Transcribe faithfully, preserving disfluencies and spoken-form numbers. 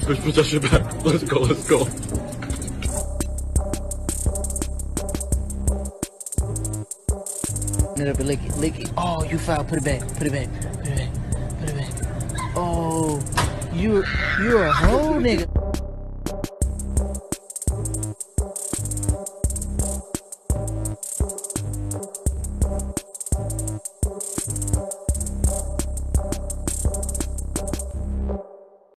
Let's put that shit back. Let's go, let's go. It up and lick it, lick it. Oh, you foul. Put it back. Put it back. Put it back. Put it back. Oh, you you're a whole nigga.